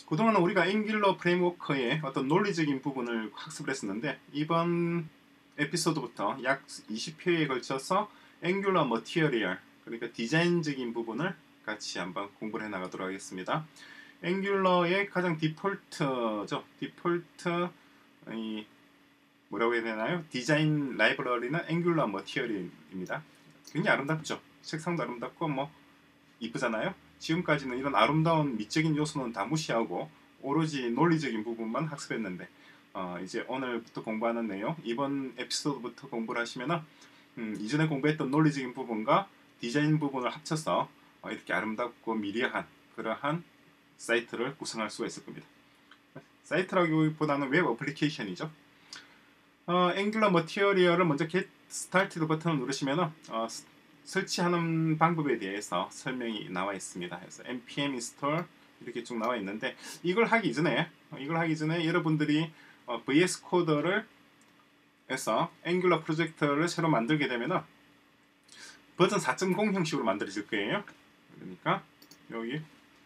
그동안은 우리가 앵귤러 프레임워크의 어떤 논리적인 부분을 학습을 했었는데 이번 에피소드부터 약 20회에 걸쳐서 앵귤러 머티리얼, 그러니까 디자인적인 부분을 같이 한번 공부를 해나가도록 하겠습니다. 앵귤러의 가장 디폴트죠. 디폴트 뭐라고 해야 되나요? 디자인 라이브러리는 앵귤러 머티리얼입니다. 굉장히 아름답죠. 색상도 아름답고 뭐 이쁘잖아요. 지금까지는 이런 아름다운 미적인 요소는 다 무시하고 오로지 논리적인 부분만 학습했는데 이제 오늘부터 공부하는 내용, 이번 에피소드부터 공부를 하시면은 이전에 공부했던 논리적인 부분과 디자인 부분을 합쳐서 이렇게 아름답고 미려한 그러한 사이트를 구성할 수가 있을 겁니다. 사이트라기보다는 웹 어플리케이션이죠. 앵귤러 머티리얼을 먼저 Get Started 버튼을 누르시면은 설치하는 방법에 대해서 설명이 나와 있습니다. 그래서 npm install 이렇게 쭉 나와 있는데 이걸 하기 전에 여러분들이 VS 코더를 해서 앵귤러 프로젝트를 새로 만들게 되면은 버전 4.0 형식으로 만들어질 거예요. 그러니까 여기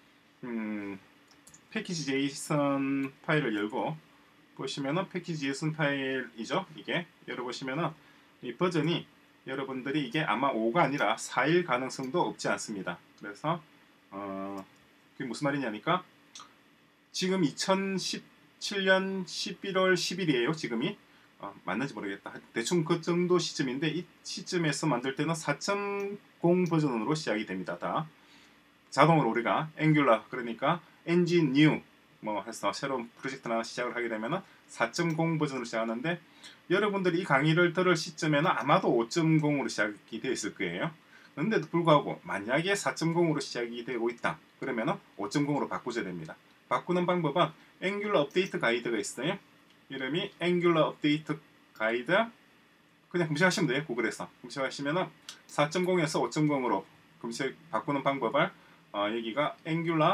패키지 JSON 파일을 열고 보시면은 패키지 JSON 파일이죠. 이게 열어보시면은 이 버전이 여러분들이 이게 아마 5가 아니라 4일 가능성도 없지 않습니다. 그래서 그게 무슨 말이냐니까 지금 2017년 11월 10일이에요. 지금이 맞는지 모르겠다. 대충 그 정도 시점인데 이 시점에서 만들 때는 4.0 버전으로 시작이 됩니다. 다 자동으로 우리가 앵귤러 그러니까 엔진 뉴 뭐 해서 새로운 프로젝트나 시작을 하게 되면은 4.0 버전으로 시작하는데 여러분들이 이 강의를 들을 시점에는 아마도 5.0으로 시작이 되어 있을 거예요. 그런데도 불구하고 만약에 4.0으로 시작이 되고 있다. 그러면은 5.0으로 바꾸셔야 됩니다. 바꾸는 방법은 앵귤러 업데이트 가이드가 있어요. 이름이 앵귤러 업데이트 가이드. 그냥 검색하시면 돼요. 구글에서 검색하시면은 4.0에서 5.0으로 검색 바꾸는 방법을 여기가 앵귤러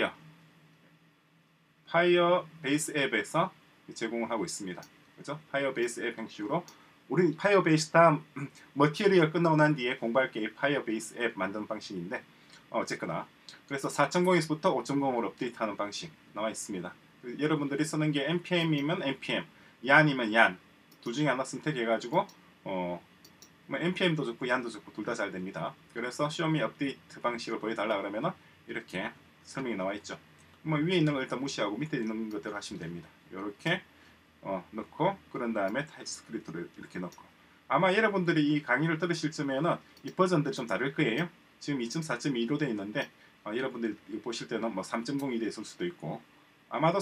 파이어베이스 앱에서 제공을 하고 있습니다. 그죠? 파이어베이스 앱 형식으로 우리 파이어베이스 다음 머티리얼 끝나고 난 뒤에 공부할 게 파이어베이스 앱 만드는 방식인데 어쨌거나 그래서 4.0에서부터 5.0으로 업데이트하는 방식 나와 있습니다. 여러분들이 쓰는 게 npm이면 npm, yan이면 yan 둘 중에 하나 선택해가지고 뭐 npm도 좋고 yan도 좋고 둘 다 잘 됩니다. 그래서 show 업데이트 방식을 보여달라 그러면은 이렇게 설명이 나와 있죠. 뭐 위에 있는 걸 일단 무시하고 밑에 있는 것대로 하시면 됩니다. 이렇게 넣고 그런 다음에 타입스크립트를 이렇게 넣고 아마 여러분들이 이 강의를 들으실 쯤에는 이 버전들이 좀 다를 거예요. 지금 2.4.2로 되어 있는데 여러분들이 보실 때는 뭐 3.0이 되어 있을 수도 있고 아마도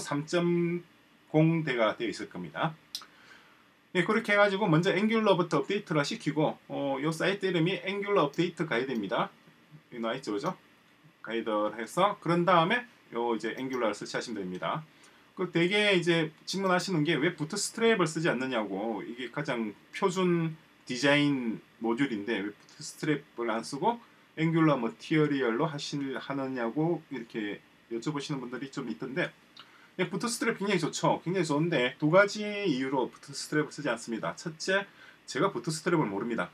3.0대가 되어 있을 겁니다. 예, 그렇게 해가지고 먼저 앵귤러부터 업데이트를 시키고 이 사이트 이름이 앵귤러 업데이트 가이드입니다. 여기 나와 있죠, 그죠? 가이드를 해서 그런 다음에 요 이제 앵귤러를 설치하시면 됩니다. 그 되게 이제 질문하시는 게 왜 부트스트랩을 쓰지 않느냐고. 이게 가장 표준 디자인 모듈인데 왜 부트스트랩을 안 쓰고 앵귤러 머티리얼로 하느냐고 이렇게 여쭤보시는 분들이 좀 있던데 부트스트랩 굉장히 좋죠. 굉장히 좋은데 두 가지 이유로 부트스트랩을 쓰지 않습니다. 첫째, 제가 부트스트랩을 모릅니다.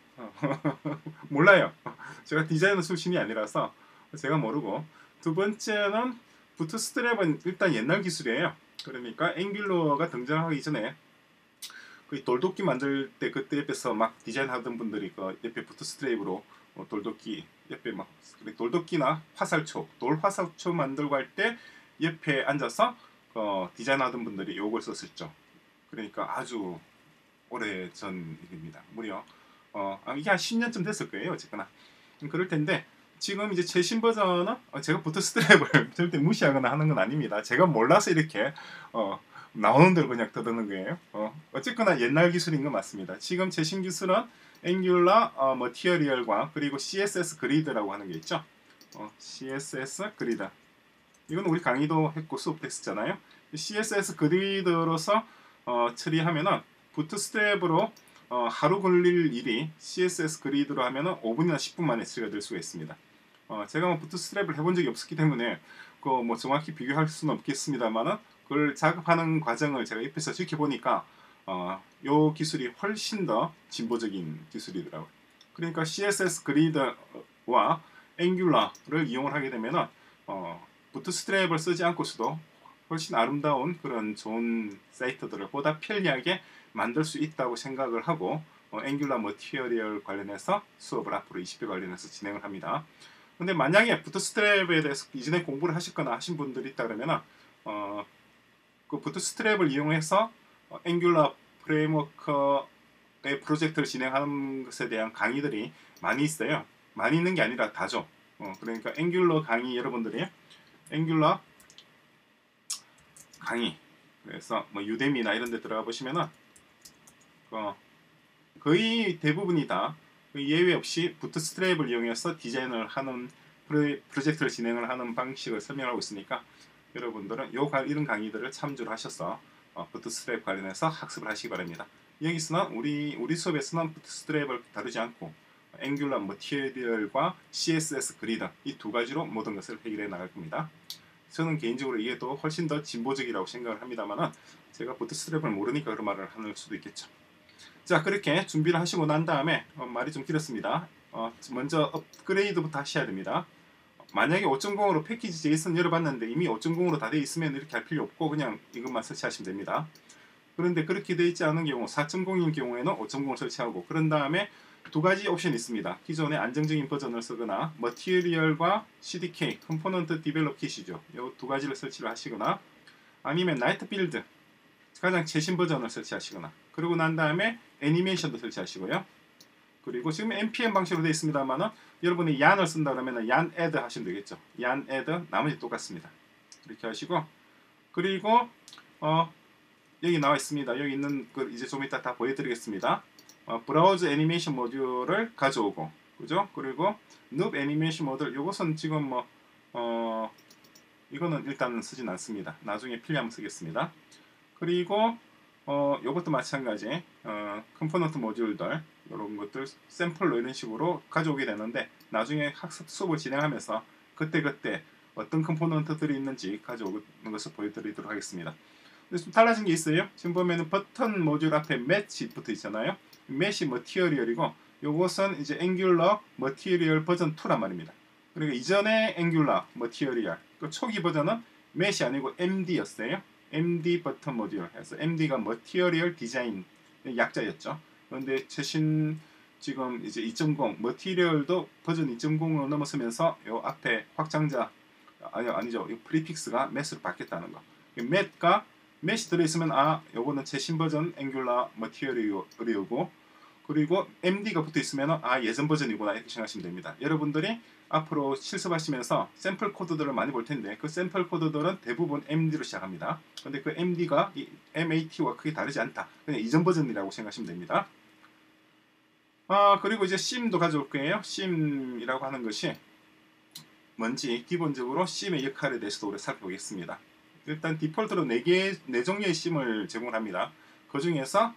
몰라요. 제가 디자이너 출신이 아니라서 제가 모르고 두 번째는 부트스트랩은 일단 옛날 기술이에요. 그러니까 앵귤러가 등장하기 전에 그 돌도끼 만들 때 그때 옆에서 막 디자인하던 분들이 그 옆에 부트스트랩으로 돌도끼 옆에 막 돌도끼나 화살초, 돌 화살초 만들고 할 때 옆에 앉아서 디자인하던 분들이 요걸 썼었죠. 그러니까 아주 오래 전 일입니다. 무려 이게 한 10년쯤 됐을 거예요. 어쨌거나 그럴 텐데 지금 이제 최신 버전은 제가 부트스트랩을 절대 무시하거나 하는 건 아닙니다. 제가 몰라서 이렇게 나오는 대로 그냥 떠드는 거예요. 어쨌거나 옛날 기술인 건 맞습니다. 지금 최신 기술은 앵귤러 머티리얼과 그리고 CSS 그리드라고 하는 게 있죠. CSS 그리드. 이건 우리 강의도 했고 수업도 했었잖아요. CSS 그리드로서 처리하면은 부트스트랩으로 하루 걸릴 일이 CSS 그리드로 하면은 5분이나 10분 만에 처리가 될 수가 있습니다. 제가 뭐 부트스트랩을 해본 적이 없었기 때문에 뭐 정확히 비교할 수는 없겠습니다만은 그걸 작업하는 과정을 제가 옆에서 지켜보니까 요 기술이 훨씬 더 진보적인 기술이더라고요. 그러니까 CSS 그리드와 앵귤러를 이용을 하게 되면은 부트스트랩을 쓰지 않고서도 훨씬 아름다운 그런 좋은 사이트들을 보다 편리하게 만들 수 있다고 생각을 하고 앵귤러 머티리얼 관련해서 수업을 앞으로 20회 관련해서 진행을 합니다. 근데 만약에 부트스트랩에 대해서 이전에 공부를 하셨거나 하신 분들이 있다 그러면 그 부트스트랩을 이용해서 앵귤러 프레임워크의 프로젝트를 진행하는 것에 대한 강의들이 많이 있어요. 많이 있는 게 아니라 다죠. 그러니까 앵귤러 강의 여러분들이 앵귤러 강의 그래서 뭐 유데미나 이런 데 들어가 보시면은 거의 대부분이 다 예외 없이 부트스트랩을 이용해서 디자인을 하는 프로젝트를 진행을 하는 방식을 설명하고 있으니까 여러분들은 이런 강의들을 참조를 하셔서 부트스트랩 관련해서 학습을 하시기 바랍니다. 여기서는 우리 수업에서는 부트스트랩을 다루지 않고 앵귤러 머티리얼과 CSS 그리드 이 두 가지로 모든 것을 해결해 나갈 겁니다. 저는 개인적으로 이게 또 훨씬 더 진보적이라고 생각을 합니다만 제가 부트스트랩을 모르니까 그런 말을 할 수도 있겠죠. 자, 그렇게 준비를 하시고 난 다음에 말이 좀 길었습니다. 먼저 업그레이드부터 하셔야 됩니다. 만약에 5.0으로 패키지 JSON 열어봤는데 이미 5.0으로 다 되어 있으면 이렇게 할 필요 없고 그냥 이것만 설치하시면 됩니다. 그런데 그렇게 되어 있지 않은 경우 4.0인 경우에는 5.0을 설치하고 그런 다음에 두 가지 옵션이 있습니다. 기존의 안정적인 버전을 쓰거나 머티리얼과 CDK, 컴포넌트 디벨롭 킷이죠. 이 두 가지를 설치를 하시거나 아니면 나이트 빌드, 가장 최신 버전을 설치하시거나 그러고 난 다음에 애니메이션도 설치하시고요. 그리고 지금 npm 방식으로 되어 있습니다만 여러분이 yan을 쓴다 그러면 yan add 하시면 되겠죠. yan add 나머지 똑같습니다. 이렇게 하시고 그리고 여기 나와 있습니다. 여기 있는 걸 이제 좀 이따 다 보여드리겠습니다. 브라우저 애니메이션 모듈을 가져오고 그죠? 그리고 눕 애니메이션 모듈 이것은 지금 이거는 일단 쓰진 않습니다. 나중에 필요하면 쓰겠습니다. 그리고 이것도 마찬가지 컴포넌트 모듈들 이런 것들 샘플로 이런 식으로 가져오게 되는데 나중에 학습 수업을 진행하면서 그때그때 어떤 컴포넌트들이 있는지 가져오는 것을 보여드리도록 하겠습니다. 좀 달라진 게 있어요. 지금 보면은 버튼 모듈 앞에 매치 붙어 있잖아요. 매치 머티리얼이고 요것은 이제 앵귤러 머티리얼 버전 2란 말입니다. 그러니까 이전에 앵귤러 머티리얼 그 초기 버전은 매치 아니고 MD였어요. MD 버튼 모듈 해서 MD가 머티리얼 디자인 약자였죠. 그런데 최신 지금 이제 2.0 머티리얼도 버전 2.0으로 넘어서면서 요 앞에 확장자 아니죠. 이 프리픽스가 매스로 바뀌었다는 거. 맷과 맷이 들어있으면 요거는 최신 버전 앵귤러 머티리얼이고 그리고 MD가 붙어있으면 예전 버전이구나 이렇게 생각하시면 됩니다. 여러분들이 앞으로 실습하시면서 샘플 코드들을 많이 볼 텐데 그 샘플 코드들은 대부분 MD로 시작합니다. 근데 그 MD가 이 MAT와 크게 다르지 않다. 그냥 이전 버전이라고 생각하시면 됩니다. 그리고 이제 심도 가져올 거예요. 심이라고 하는 것이 뭔지 기본적으로 심의 역할에 대해서도 우리 살펴보겠습니다. 일단 디폴트로 4종류의 심을 제공합니다. 그 중에서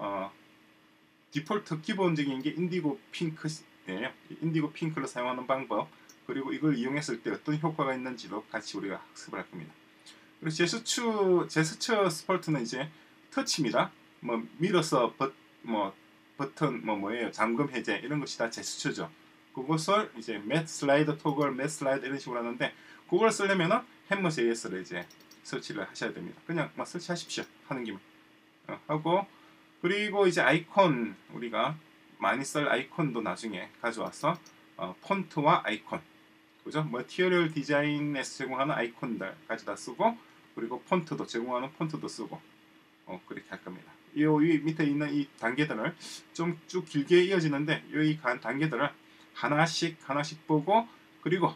디폴트 기본적인 게 인디고 핑크예요. 인디고 핑크를 사용하는 방법 그리고 이걸 이용했을 때 어떤 효과가 있는지도 같이 우리가 학습을 할 겁니다. 그리고 제스처 스포트는 이제 터치입니다. 뭐 밀어서 버튼 뭐예요? 잠금 해제 이런 것이 다 제스처죠. 그것을 이제 맷 슬라이드 토글, 맷 슬라이드 이런 식으로 하는데 그걸 쓰려면은 햄머 JS를 이제 설치를 하셔야 됩니다. 그냥 설치하십시오. 하는 김에 하고 그리고 이제 아이콘 우리가 많이 쓸 아이콘도 나중에 가져와서 폰트와 아이콘 그죠? 머티리얼 디자인에서 제공하는 아이콘들까지 다 쓰고 그리고 폰트도 제공하는 폰트도 쓰고 그렇게 할 겁니다. 이 밑에 있는 이 단계들을 좀 쭉 길게 이어지는데 이 단계들을 하나씩 보고 그리고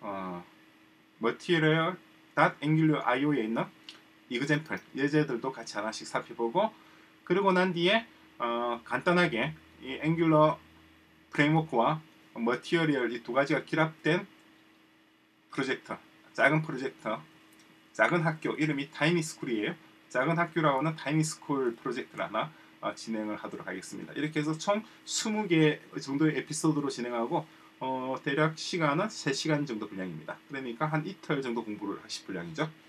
material.angular.io에 있는 example 예제들도 같이 하나씩 살펴보고 그리고 난 뒤에 간단하게 이 앵귤러 프레임워크와 머티리얼 이 두 가지가 결합된 프로젝트, 작은 프로젝트, 작은 학교 이름이 타이니스쿨이에요. 작은 학교라고 하는 타이니스쿨 프로젝트를 하나 진행을 하도록 하겠습니다. 이렇게 해서 총 20개 정도의 에피소드로 진행하고 대략 시간은 3시간 정도 분량입니다. 그러니까 한 이틀 정도 공부를 하실 분량이죠.